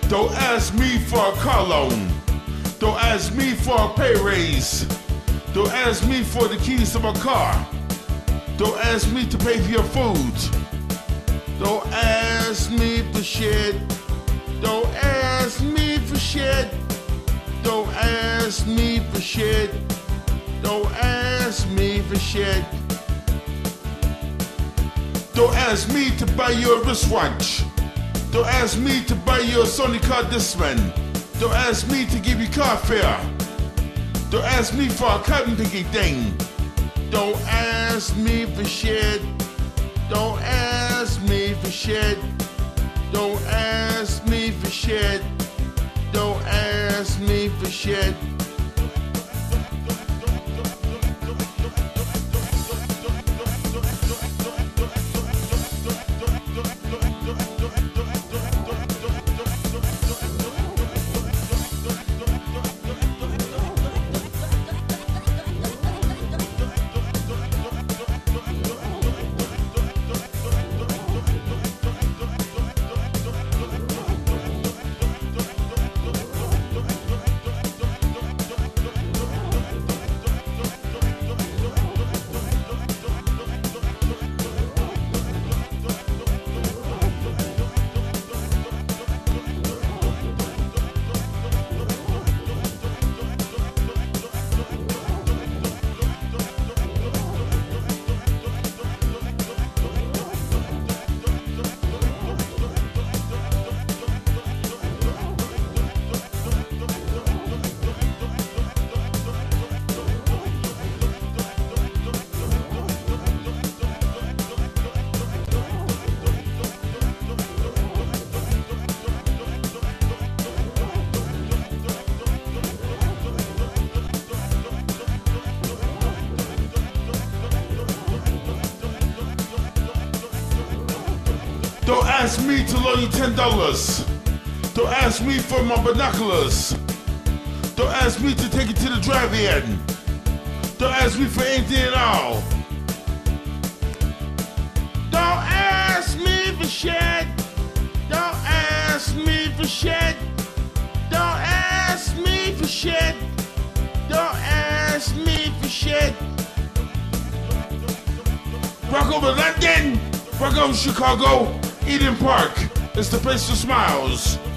Don't ask me for a car loan. Don't ask me for a pay raise. Don't ask me for the keys to my car. Don't ask me to pay for your food. Don't ask me for shit. Don't ask me for shit. Don't ask me for shit. Don't ask me for shit. Don't ask me to buy you a wristwatch. Don't ask me to buy you a Sony car Diskman. Don't ask me to give you car fare. Don't ask me for a cotton picking thing. Don't ask me for shit. Don't ask me for shit. Don't ask me for shit. Don't ask me for shit. Don't ask me to loan you $10. Don't ask me for my binoculars. Don't ask me to take you to the drive-in. Don't ask me for anything at all. Don't ask me for shit. Don't ask me for shit. Don't ask me for shit. Don't ask me for shit. Rock over London. Rock over Chicago. Eden Park. It's the place for smiles.